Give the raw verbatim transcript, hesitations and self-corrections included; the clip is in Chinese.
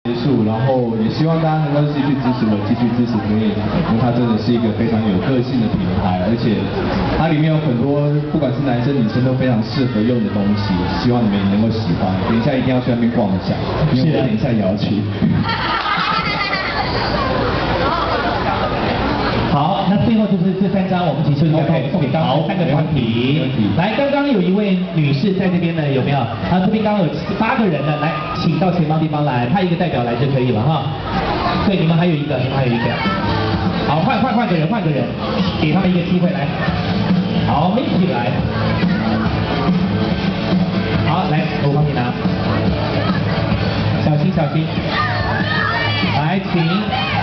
结束，然后也希望大家能够继续支持我，继续支持 Green， 因为它真的是一个非常有个性的品牌，而且它里面有很多不管是男生女生都非常适合用的东西，希望你们也能够喜欢。等一下一定要去那边逛一下，因为我等一下也要去。 好，那最后就是这三张，我们请秀丽再送给刚刚三个团体。来，刚刚有一位女士在这边呢，有没有？啊，这边刚刚有八个人呢，来，请到前方地方来，派一个代表来就可以了哈。对，你们还有一个，你们还有一个。好，换换换个人，换个人，给他们一个机会来。好 ，Miki 来。好，来，我帮你拿。小心，小心。